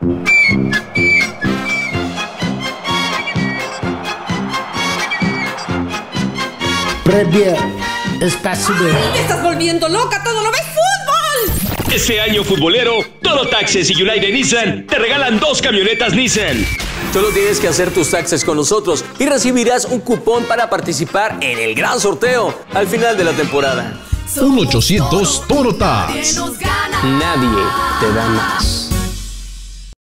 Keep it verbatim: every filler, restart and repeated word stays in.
Premier Espacio de... ¡Te estás volviendo loca! ¡Todo lo ves fútbol! Este año futbolero, todo Taxes y United Nissan te regalan dos camionetas Nissan. Solo tienes que hacer tus taxes con nosotros y recibirás un cupón para participar en el gran sorteo al final de la temporada. uno ochocientos Toro Tax. Nadie te da más.